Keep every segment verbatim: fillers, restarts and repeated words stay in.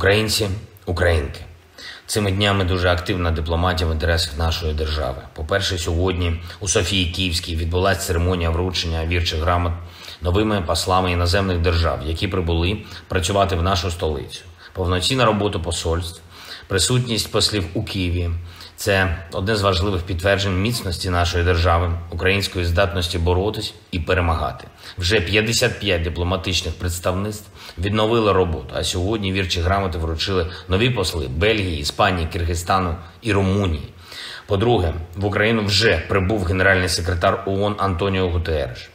Українці, українки, цими днями дуже активна дипломатія в інтересах нашої держави. По-перше, сьогодні у Софії Київській відбулася церемонія вручення вірчих грамот новими послами іноземних держав, які прибули працювати в нашу столицю. Повноцінна робота посольств, присутність послів у Києві – це одне з важливих підтверджень міцності нашої держави, української здатності боротись і перемагати. Вже п'ятдесят п'ять дипломатичних представництв відновили роботу, а сьогодні вірчі грамоти вручили нові посли Бельгії, Іспанії, Киргизстану і Румунії. По-друге, в Україну вже прибув генеральний секретар ООН Антоніо Гутерреш.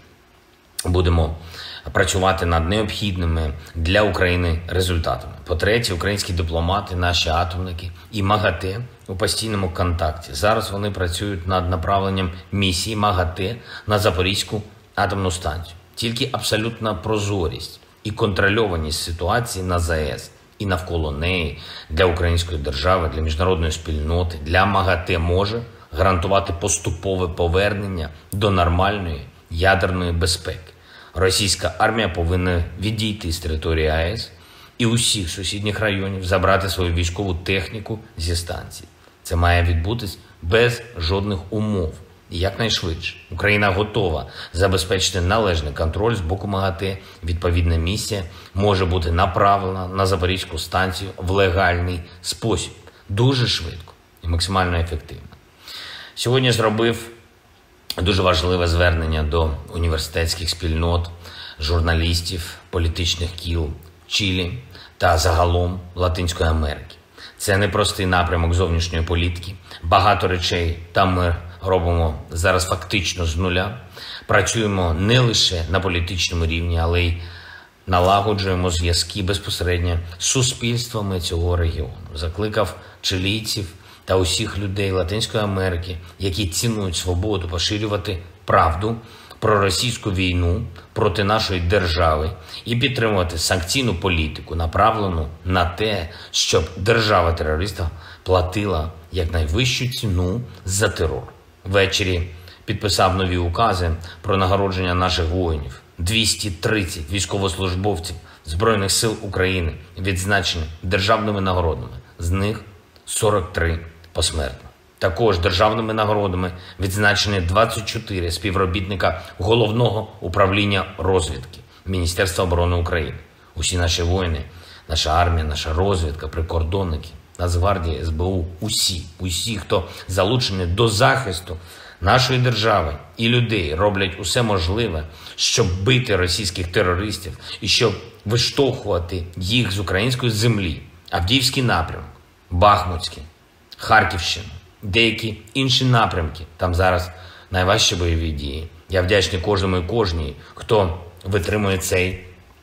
Будемо працювати над необхідними для України результатами. По-третє, українські дипломати, наші атомники і МАГАТЕ у постійному контакті. Зараз вони працюють над направленням місії МАГАТЕ на Запорізьку атомну станцію. Тільки абсолютна прозорість і контрольованість ситуації на ЗАЕС і навколо неї для української держави, для міжнародної спільноти, для МАГАТЕ може гарантувати поступове повернення до нормальної ядерної безпеки. Російська армія повинна відійти з території АЕС і усіх сусідніх районів, забрати свою військову техніку зі станції. Це має відбутись без жодних умов і якнайшвидше. Україна готова забезпечити належний контроль з боку МАГАТЕ. Відповідна місія може бути направлена на Запорізьку станцію в легальний спосіб. Дуже швидко і максимально ефективно. Сьогодні зробив дуже важливе звернення до університетських спільнот, журналістів, політичних кіл Чилі та загалом Латинської Америки. Це непростий напрямок зовнішньої політики. Багато речей там ми робимо зараз фактично з нуля. Працюємо не лише на політичному рівні, але й налагоджуємо зв'язки безпосередньо з суспільствами цього регіону. Закликав чилійців та усіх людей Латинської Америки, які цінують свободу, поширювати правду про російську війну проти нашої держави і підтримувати санкційну політику, направлену на те, щоб держава-терориста платила якнайвищу ціну за терор. Ввечері підписав нові укази про нагородження наших воїнів. двісті тридцять військовослужбовців Збройних сил України відзначені державними нагородами, з них сорок три посмертно. Також державними нагородами відзначені двадцять чотири співробітника Головного управління розвідки Міністерства оборони України. Усі наші воїни, наша армія, наша розвідка, прикордонники, Нацгвардія, ес бе у, усі, усі, хто залучений до захисту нашої держави і людей, роблять усе можливе, щоб бити російських терористів і щоб виштовхувати їх з української землі. Авдіївський напрямок, Бахмутський, Харківщина, деякі інші напрямки. Там зараз найважчі бойові дії. Я вдячний кожному і кожній, хто витримує цей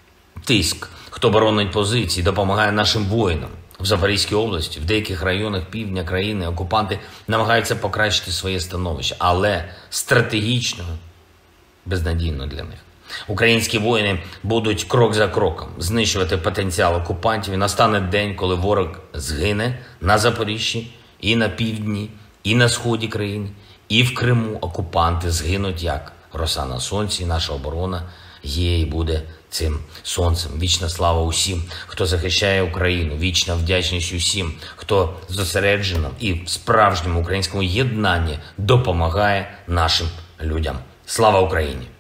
тиск, хто боронить позиції, допомагає нашим воїнам. В Запорізькій області, в деяких районах півдня країни окупанти намагаються покращити своє становище, але стратегічно безнадійно для них. Українські воїни будуть крок за кроком знищувати потенціал окупантів, і настане день, коли ворог згине на Запоріжжі, і на півдні, і на сході країни, і в Криму. Окупанти згинуть як роса на сонці, і наша оборона є і буде цим сонцем. Вічна слава усім, хто захищає Україну, вічна вдячність усім, хто зосереджено і в справжньому українському єднанні допомагає нашим людям. Слава Україні!